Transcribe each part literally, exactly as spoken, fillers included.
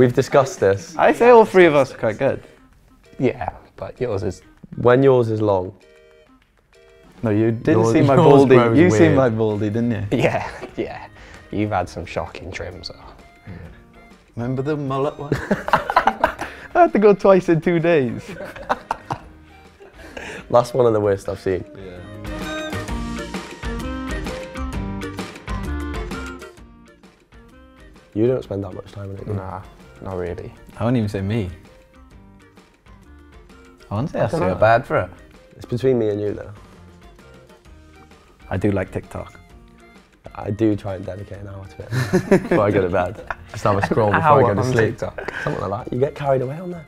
We've discussed this. I say all three of us are quite good. Yeah, but yours is... When yours is long. No, you didn't Yours- see my yours baldy. grows You seen weird. my baldy, didn't you? Yeah, yeah. You've had some shocking trims, though. Remember the mullet one? I had to go twice in two days. That's one of the worst I've seen. Yeah. You don't spend that much time on it, do you? Nah, not really. I wouldn't even say me. I wouldn't say I dunno. feel bad for it. It's between me and you though. I do like TikTok. I do try and dedicate an hour to it before I go to bed. Just have a scroll before Hour I go to on sleep. TikTok. Something like that. You get carried away on there.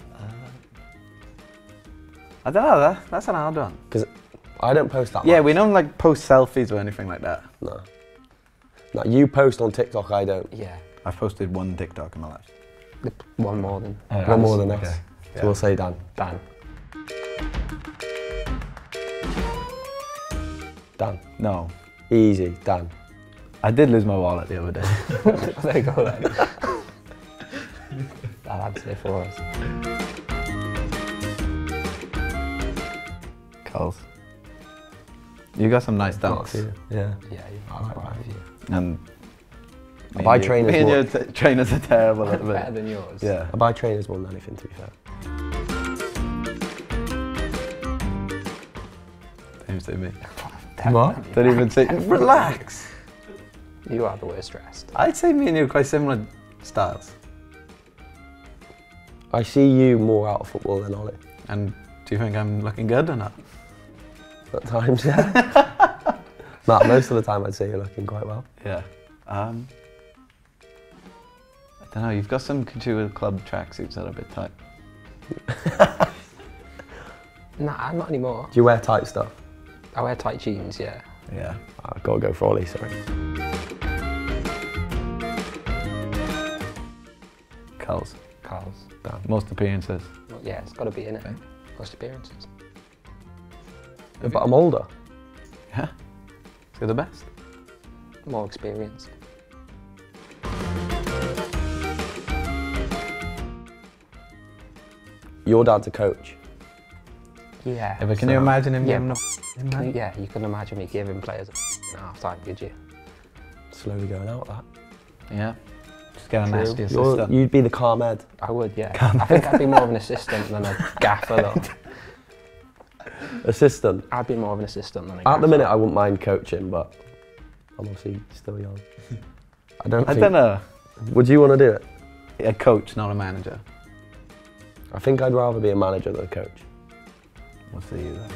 I don't know, that, that's an hard one. Because I don't post that Yeah, much. we don't like post selfies or anything like that. No. No, you post on TikTok, I don't. Yeah. I've posted one TikTok in my life. One more than... One more than us. Okay. So Yeah. we'll say Dan. Dan. Dan. No. Easy, Dan. I did lose my wallet the other day. There you go then. That answers it for us. Coles. You got some nice Not dunks. for you. Yeah. Yeah, you I like that. And I buy trainers Me and more. your t trainers are terrible at the Better minute. than yours. Yeah. I buy trainers more than anything, to be fair. Don't even say me. What? Don't even say. Relax. You are the worst dressed. I'd say me and you are quite similar styles. I see you more out of football than Ollie. And do you think I'm looking good or not? At times, yeah. Nah, most of the time I'd say you're looking quite well. Yeah. Um, I don't know, you've got some couture club tracksuits that are a bit tight. Nah, not anymore. Do you wear tight stuff? I wear tight jeans, yeah. Yeah. I've got to go for Ollie, sorry. Coles. Carl's. Most appearances. Well, yeah, it's got to be in it. Okay. Most appearances. Yeah, but I'm older. Yeah. So the best. More experienced. Your dad's a coach. Yeah. Yeah, but can So- you imagine him Yeah. giving up? Can you- yeah, you couldn't imagine me giving players a half time, could you? Slowly going out, that. Yeah. Just get a True. nasty You're- assistant. You'd be the calm head. I would, yeah. I think I'd be more of an assistant than a gaffer, though. Assistant. I'd be more of an assistant than a gaffer. At the minute, I wouldn't mind coaching, but I'm obviously still young. I don't I think... don't know. Would you want to do it? A coach, not a manager. I think I'd rather be a manager than a coach. We'll see you then.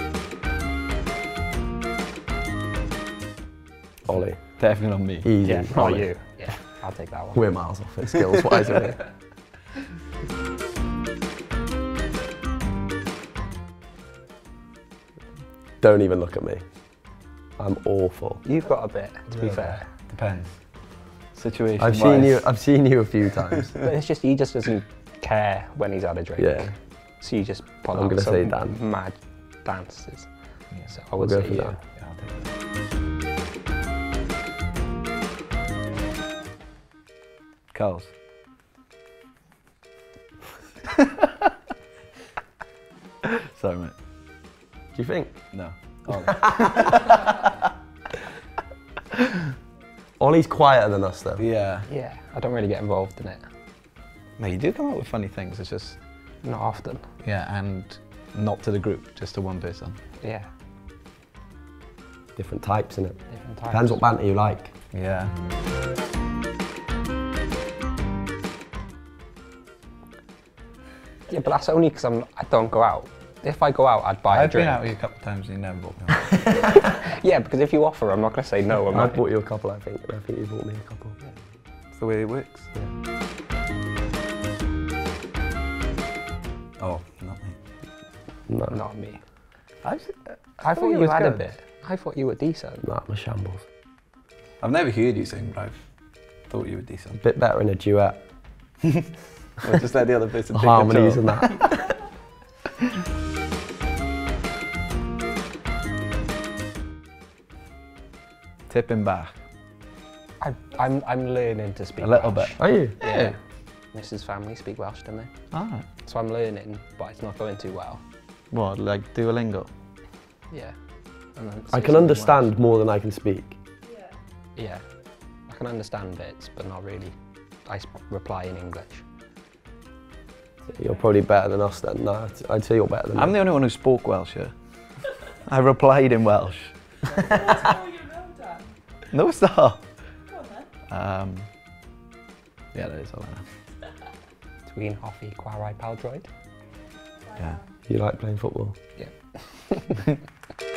Ollie. Definitely not me. Easy. Yeah, not Ollie. you. Yeah, I'll take that one. We're miles off it, skills-wise, aren't we? Don't even look at me. I'm awful. You've got a bit, to be Yeah. fair. Depends. Situation. I've seen you. I've seen you a few times. But it's just, he just doesn't care when he's had a drink. Yeah. So you just pull I'm out gonna some say Dan. mad dances. Yeah. So I would We'll say go for you. Dan. Yeah, I'll take that. Coles. Sorry, mate. Do you think? No. Ollie's quieter than us, though. Yeah. Yeah, I don't really get involved in it. Mate, you do come up with funny things. It's just, Not often. yeah, and not to the group, just to one person. Yeah, Different types, innit? different types. Depends what banter you like. Yeah. Yeah, but that's only because I'm. I don't go out. If I go out, I'd buy a I've been drink. out with you a couple of times and you never bought me one. Yeah, because if you offer, I'm not going to say no. Am I? I've bought you a couple, I think. I think you bought me a couple. It's the way it works. Oh, not me. No, Not me. I, I thought thought it you was had a good. bit. I thought you were decent. nah, I'm a shambles. I've never heard you sing, but I've thought you were decent. Bit better in a duet. We'll just let the other person The take harmonies control. and that. Tipping back. I, I'm. I'm learning to speak. A little Welsh. bit. Are you? Yeah. Missus family speak Welsh, don't they? Ah. So I'm learning, but it's not going too well. What, like Duolingo? Yeah. And then I can understand more than I can speak. Yeah. I can understand bits, but not really. I s- reply in English. You're probably better than us then. No, I'd- I'd say you're better than I'm me. the only one who spoke Welsh here. I replied in Welsh. What's all you know, Dan? No, stop. Go on then. Um, yeah, that is all I know. Dwi'n hoffi chwarae pêl-droed. Yeah. You like playing football? Yeah.